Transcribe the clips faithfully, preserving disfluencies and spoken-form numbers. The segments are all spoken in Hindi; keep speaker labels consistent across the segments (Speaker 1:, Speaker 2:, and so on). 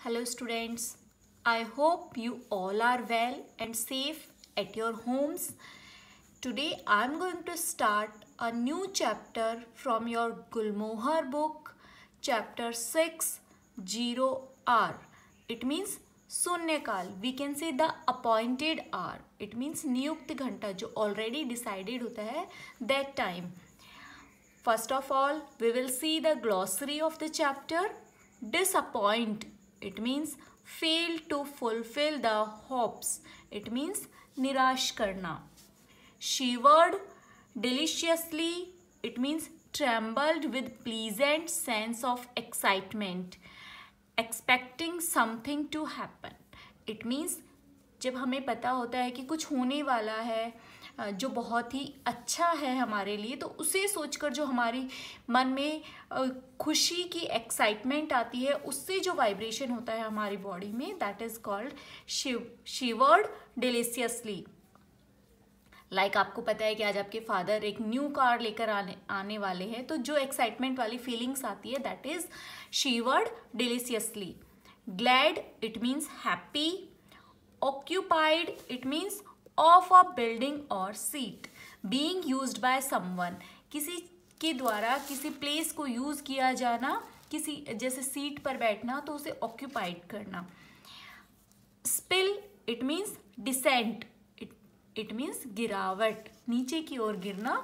Speaker 1: Hello students, I hope you all are well and safe at your homes. Today I am going to start a new chapter from your Gulmohar book, chapter six, zero hour. It means शून्यकाल. We can say the appointed hour. It means नियुक्त घंटा जो already decided होता है that time. First of all, we will see the glossary of the chapter. Disappoint. It means fail to fulfill the hopes. It means निराश करना. Shivered deliciously. It means trembled with pleasant sense of excitement. Expecting something to happen. It means जब हमें पता होता है कि कुछ होने वाला है जो बहुत ही अच्छा है हमारे लिए, तो उसे सोचकर जो हमारी मन में खुशी की एक्साइटमेंट आती है, उससे जो वाइब्रेशन होता है हमारी बॉडी में, that is called shivered deliciously. Like आपको पता है कि आज आपके फादर एक न्यू कार लेकर आने आने वाले हैं, तो जो एक्साइटमेंट वाली फीलिंग्स आती है that is shivered deliciously. Glad it means happy. Occupied it means of a building or seat. Being used by someone, किसी के द्वारा किसी प्लेस को यूज किया जाना, किसी जैसे सीट पर बैठना तो उसे ऑक्यूपाइड करना. Spill it means descent. it, it means गिरावट, नीचे की ओर गिरना.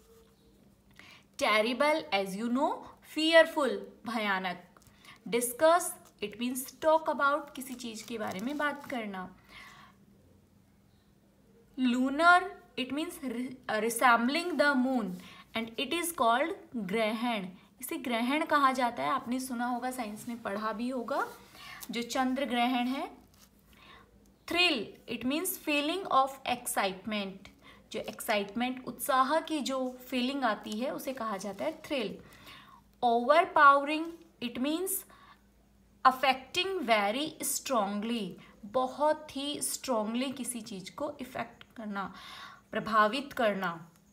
Speaker 1: Terrible as you know, fearful भयानक. Discuss it means talk about, किसी चीज के बारे में बात करना. Lunar it means resembling the moon and it is called ग्रहण. इसे ग्रहण कहा जाता है. आपने सुना होगा, साइंस में पढ़ा भी होगा, जो चंद्र ग्रहण है. Thrill it means feeling of excitement. जो एक्साइटमेंट, उत्साह की जो फीलिंग आती है उसे कहा जाता है thrill. Overpowering it means affecting very strongly. बहुत ही स्ट्रांगली किसी चीज को इफेक्ट करना, प्रभावित करना.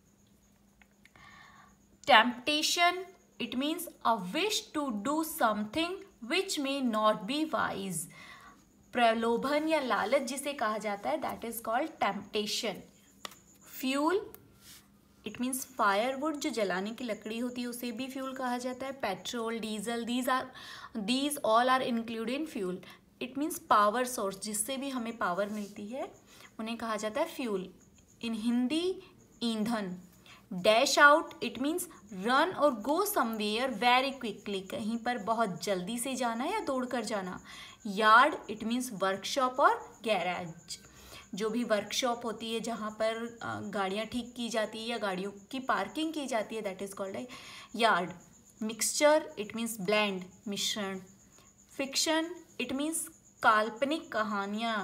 Speaker 1: Temptation it means a wish to do something which may not be wise. प्रलोभन या लालच जिसे कहा जाता है that is called temptation. Fuel it means firewood, जो जलाने की लकड़ी होती है उसे भी फ्यूल कहा जाता है. Petrol, diesel, these are these all are included in fuel. It means power source, जिससे भी हमें पावर मिलती है उन्हें कहा जाता है फ्यूल. इन हिंदी ईंधन. Dash out it means run और गो समवेयर वेरी क्विकली, कहीं पर बहुत जल्दी से जाना या दौड़ कर जाना. यार्ड इट मीन्स वर्कशॉप और गैराज, जो भी वर्कशॉप होती है जहाँ पर गाड़ियाँ ठीक की जाती है या गाड़ियों की पार्किंग की जाती है, that is called a yard. Mixture it means blend, मिश्रण. फिक्शन इट मीन्स काल्पनिक कहानियाँ.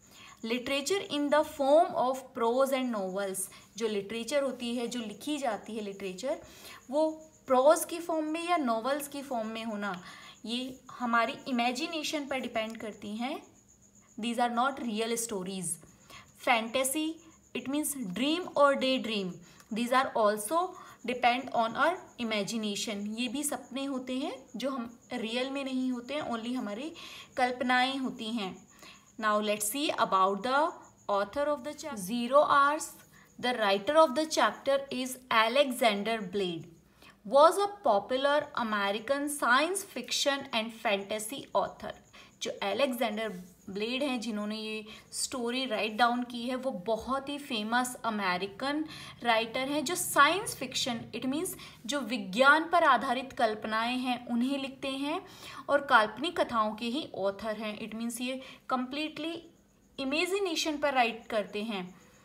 Speaker 1: Literature in the form of prose and novels, जो लिटरेचर होती है, जो लिखी जाती है लिटरेचर, वो प्रोज की फॉर्म में या नॉवेल्स की फॉर्म में होना, ये हमारी इमेजिनेशन पर डिपेंड करती हैं. These are not real stories. Fantasy it means dream और day dream. These are also depend on our imagination. ये भी सपने होते हैं जो हम रियल में नहीं होते हैं, ओनली हमारी कल्पनाएं होती हैं. Now let's see about the author of the chapter. Zero hours. The writer of the chapter is Alexander Blade. Was a popular American science fiction and fantasy author. जो एलेक्जेंडर ब्लेड हैं, जिन्होंने ये स्टोरी राइट डाउन की है, वो बहुत ही फेमस अमेरिकन राइटर हैं जो साइंस फिक्शन इट मीन्स जो विज्ञान पर आधारित कल्पनाएं हैं उन्हें लिखते हैं, और काल्पनिक कथाओं के ही ऑथर हैं. इट मीन्स ये कंप्लीटली इमेजिनेशन पर राइट करते हैं.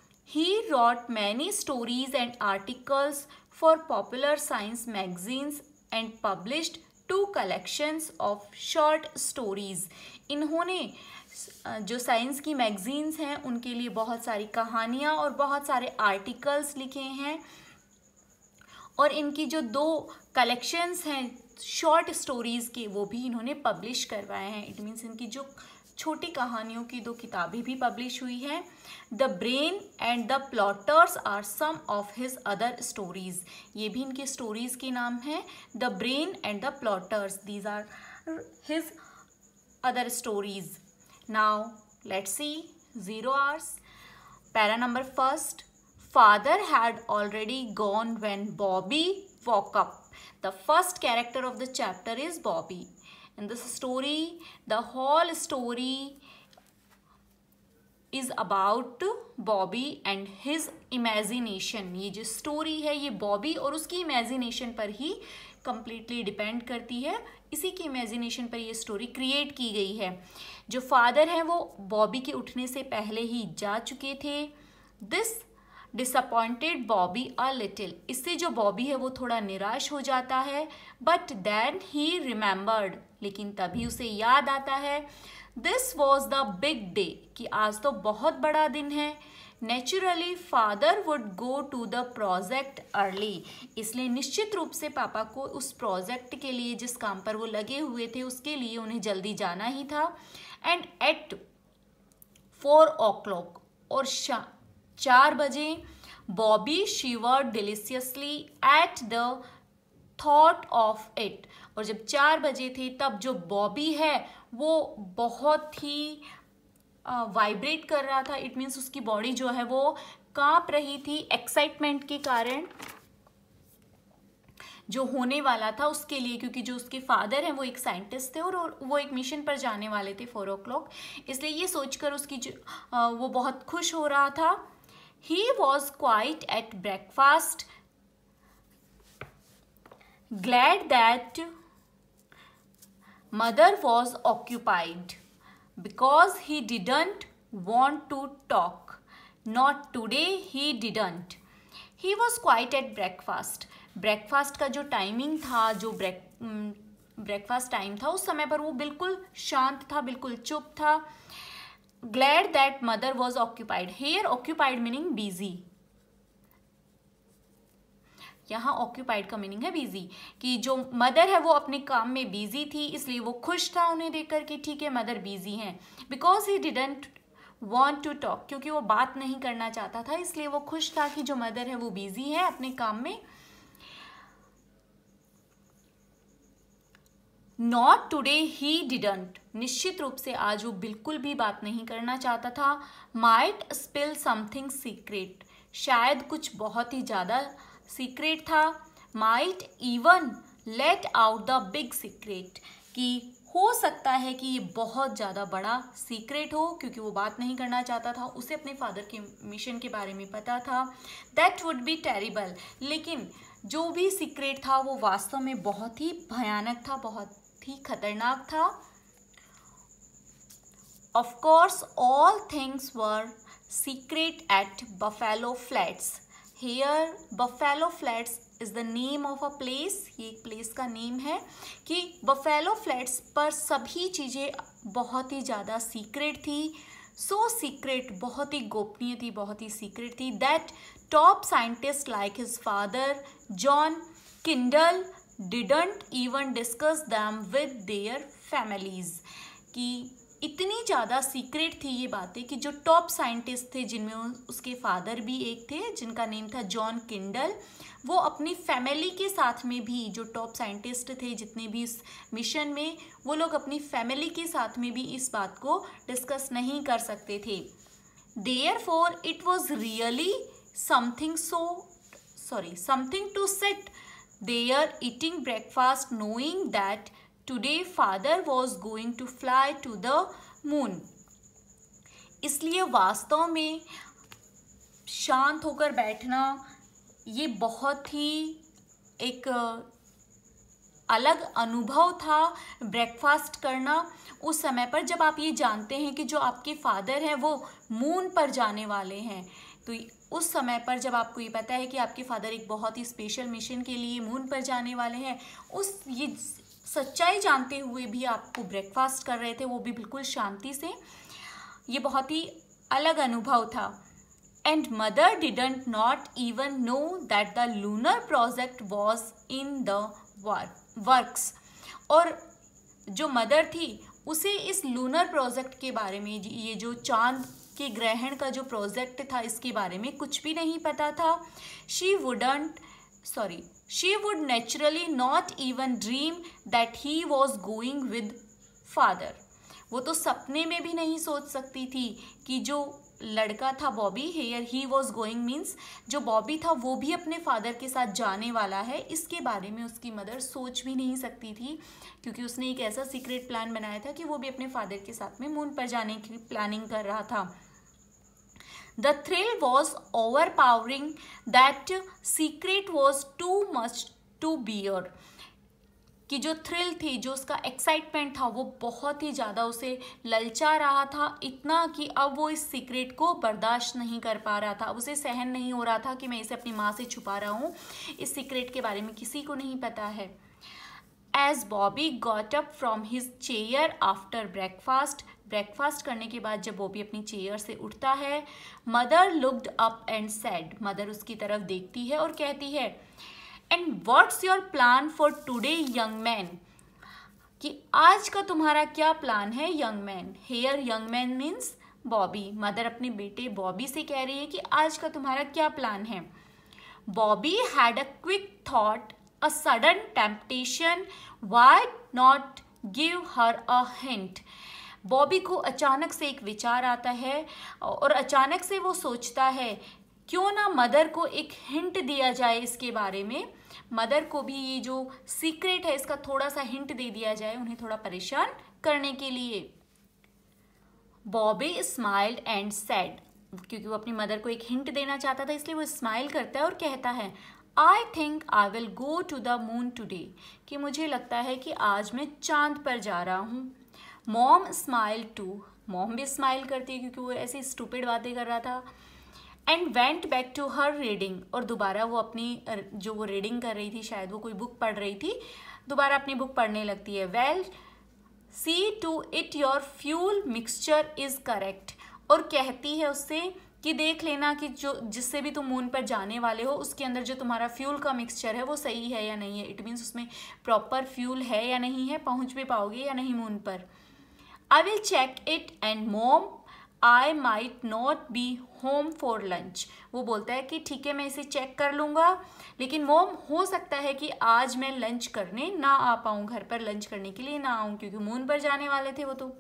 Speaker 1: He wrote many stories and articles for popular science magazines and published two collections of short stories. इन्होंने जो साइंस की मैगजीन्स हैं उनके लिए बहुत सारी कहानियाँ और बहुत सारे आर्टिकल्स लिखे हैं, और इनकी जो दो कलेक्शंस हैं शॉर्ट स्टोरीज़ के, वो भी इन्होंने पब्लिश करवाए हैं. इट मीन्स इनकी जो छोटी कहानियों की दो किताबें भी पब्लिश हुई हैं. The brain and the plotters are some of his other stories. ये भी इनकी स्टोरीज के नाम हैं. The brain and the plotters, these are his other stories. Now let's see zero hours. Para number first. Father had already gone when Bobby woke up. The first character of the chapter is Bobby. In this story, the whole story is about Bobby and his imagination. ये जो story है ये Bobby और उसकी imagination पर ही completely depend करती है. इसी की imagination पर ये story create की गई है. जो father हैं वो Bobby के उठने से पहले ही जा चुके थे. This disappointed Bobby a little. इससे जो Bobby है वो थोड़ा निराश हो जाता है. But then he remembered. लेकिन तभी उसे याद आता है. This was the big day. कि आज तो बहुत बड़ा दिन है. Naturally, father would go to the project early. इसलिए निश्चित रूप से पापा को उस प्रोजेक्ट के लिए जिस काम पर वो लगे हुए थे उसके लिए उन्हें जल्दी जाना ही था. And at four o'clock और शा चार बजे Bobby shivered deliciously at the thought of it. और जब चार बजे थे तब जो बॉबी है वो बहुत ही वाइब्रेट uh, कर रहा था. इट मीन्स उसकी बॉडी जो है वो कांप रही थी एक्साइटमेंट के कारण जो होने वाला था उसके लिए, क्योंकि जो उसके फादर हैं वो एक साइंटिस्ट थे और वो एक मिशन पर जाने वाले थे फोर ओ क्लॉक. इसलिए ये सोचकर उसकी जो uh, वो बहुत खुश हो रहा था. He was quiet at breakfast, glad that mother was occupied, because he didn't want to talk. Not today, he didn't. He was quiet at breakfast. Breakfast का जो टाइमिंग था, जो ब्रेक ब्रेकफास्ट टाइम था, उस समय पर वो बिल्कुल शांत था, बिल्कुल चुप था. Glad that mother was occupied. Here occupied meaning busy. यहाँ occupied का मीनिंग है busy. कि जो मदर है वो अपने काम में बिजी थी इसलिए वो खुश था उन्हें देखकर कि ठीक है मदर बिजी हैं. Because he didn't want to talk. क्योंकि वो बात नहीं करना चाहता था इसलिए वो खुश था कि जो मदर है वो बिजी है अपने काम में. Not today he didn't. निश्चित रूप से आज वो बिल्कुल भी बात नहीं करना चाहता था. Might spill something secret. शायद कुछ बहुत ही ज़्यादा सीक्रेट था. Might even let out the big secret. कि हो सकता है कि ये बहुत ज़्यादा बड़ा सीक्रेट हो क्योंकि वो बात नहीं करना चाहता था. उसे अपने फादर के मिशन के बारे में पता था. That would be terrible. लेकिन जो भी सीक्रेट था वो वास्तव में बहुत ही भयानक था, बहुत ही खतरनाक था. Of course, all things were secret at Buffalo Flats. Here, Buffalo Flats is the name of a place. ये एक प्लेस का नेम है कि Buffalo Flats पर सभी चीज़ें बहुत ही ज़्यादा सीक्रेट थी. So secret, बहुत ही गोपनीय थी, बहुत ही सीक्रेट थी. That top scientist like his father, John Kindle, didn't even discuss them with their families. कि इतनी ज़्यादा सीक्रेट थी ये बातें कि जो टॉप साइंटिस्ट थे जिनमें उसके फादर भी एक थे जिनका नेम था जॉन किंडल, वो अपनी फैमिली के साथ में भी, जो टॉप साइंटिस्ट थे जितने भी इस मिशन में, वो लोग अपनी फैमिली के साथ में भी इस बात को डिस्कस नहीं कर सकते थे. Therefore, it was really something so sorry something to sit there eating breakfast knowing that today father was going to fly to the moon. इसलिए वास्तव में शांत होकर बैठना ये बहुत ही एक अलग अनुभव था. ब्रेकफास्ट करना उस समय पर जब आप ये जानते हैं कि जो आपके फादर हैं वो मून पर जाने वाले हैं. तो उस समय पर जब आपको ये पता है कि आपके फादर एक बहुत ही स्पेशल मिशन के लिए मून पर जाने वाले हैं, उस ये सच्चाई जानते हुए भी आपको ब्रेकफास्ट कर रहे थे, वो भी बिल्कुल शांति से, ये बहुत ही अलग अनुभव था. And mother didn't not even know that the lunar project was in the works. और जो मदर थी उसे इस लूनर प्रोजेक्ट के बारे में, ये जो चांद के ग्रहण का जो प्रोजेक्ट था इसके बारे में कुछ भी नहीं पता था. She wouldn't sorry she would naturally not even dream that he was going with father. वो तो सपने में भी नहीं सोच सकती थी कि जो लड़का था Bobby, here he was going means जो बॉबी था वो भी अपने फादर के साथ जाने वाला है, इसके बारे में उसकी मदर सोच भी नहीं सकती थी, क्योंकि उसने एक ऐसा सीक्रेट प्लान बनाया था कि वो भी अपने फादर के साथ में मून पर जाने की प्लानिंग कर रहा था। The thrill was overpowering, that secret was too much to bear, कि जो थ्रिल थी, जो उसका एक्साइटमेंट था, वो बहुत ही ज़्यादा उसे ललचा रहा था, इतना कि अब वो इस सीक्रेट को बर्दाश्त नहीं कर पा रहा था। अब उसे सहन नहीं हो रहा था कि मैं इसे अपनी माँ से छुपा रहा हूँ, इस सीक्रेट के बारे में किसी को नहीं पता है। As Bobby got up from his chair after breakfast, breakfast करने के बाद जब बॉबी अपनी चेयर से उठता है, mother looked up and said, mother उसकी तरफ देखती है और कहती है, and what's your plan for today young man, कि आज का तुम्हारा क्या प्लान है young man. Here young man means Bobby. Mother अपने बेटे बॉबी से कह रही है कि आज का तुम्हारा क्या प्लान है। Bobby had a quick thought, a sudden temptation, why not give her a hint. Bobby को अचानक से एक विचार आता है और अचानक से वो सोचता है क्यों ना मदर को एक हिंट दिया जाए इसके बारे में, मदर को भी ये जो सीक्रेट है इसका थोड़ा सा हिंट दे दिया जाए, उन्हें थोड़ा परेशान करने के लिए। बॉबी स्माइल्ड एंड सेड, क्योंकि वो अपनी मदर को एक हिंट देना चाहता था इसलिए वो स्माइल करता है और कहता है, I think I will go to the moon today, कि मुझे लगता है कि आज मैं चांद पर जा रहा हूँ। मॉम स्माइल टू, मॉम भी स्माइल करती है क्योंकि वो ऐसी स्टूपिड बातें कर रहा था। And went back to her reading, और दोबारा वो अपनी जो वो रीडिंग कर रही थी, शायद वो कोई बुक पढ़ रही थी, दोबारा अपनी बुक पढ़ने लगती है। Well see to it your fuel mixture is correct, और कहती है उससे कि देख लेना कि जो जिससे भी तुम मून पर जाने वाले हो उसके अंदर जो तुम्हारा फ्यूल का मिक्सचर है वो सही है या नहीं है। इट मीन्स उसमें प्रॉपर फ्यूल है या नहीं है, पहुंच भी पाओगे या नहीं मून पर। I will check it and mom I might not be home for lunch, वो बोलता है कि ठीक है मैं इसे चेक कर लूँगा, लेकिन मॉम हो सकता है कि आज मैं लंच करने ना आ पाऊँ, घर पर लंच करने के लिए ना आऊँ, क्योंकि मून पर जाने वाले थे वो तो।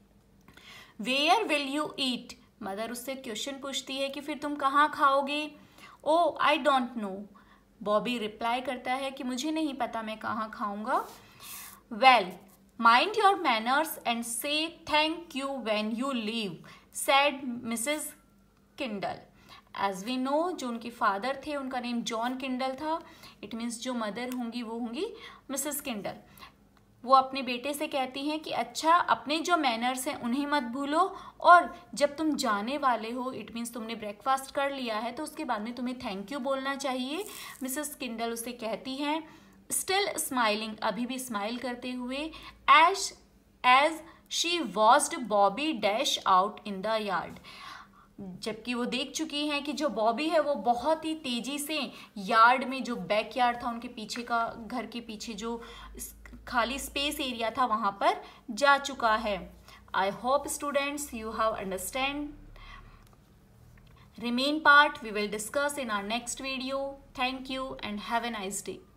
Speaker 1: Where will you eat, mother उससे क्वेश्चन पूछती है कि फिर तुम कहाँ खाओगे। Oh I don't know, Bobby reply करता है कि मुझे नहीं पता मैं कहाँ खाऊंगा। Well mind your manners and say thank you when you leave, said Mrs Kindle. As we know, जो उनके फादर थे उनका नेम जॉन किंडल था, इट मीन्स जो मदर होंगी वो होंगी मिसेस किंडल। वो अपने बेटे से कहती हैं कि अच्छा अपने जो मैनर्स हैं उन्हें मत भूलो, और जब तुम जाने वाले हो, इट मीन्स तुमने ब्रेकफास्ट कर लिया है, तो उसके बाद में तुम्हें थैंक यू बोलना चाहिए। मिसेस किंडल उसे कहती हैं, स्टिल स्माइलिंग, अभी भी स्माइल करते हुए, as as she watched Bobby dash out in the yard, जबकि वो देख चुकी हैं कि जो बॉबी है वो बहुत ही तेजी से यार्ड में, जो बैक यार्ड था उनके पीछे का, घर के पीछे जो खाली स्पेस एरिया था वहां पर जा चुका है। I hope students you have understand remain part we will discuss in our next video. Thank you and have a nice day.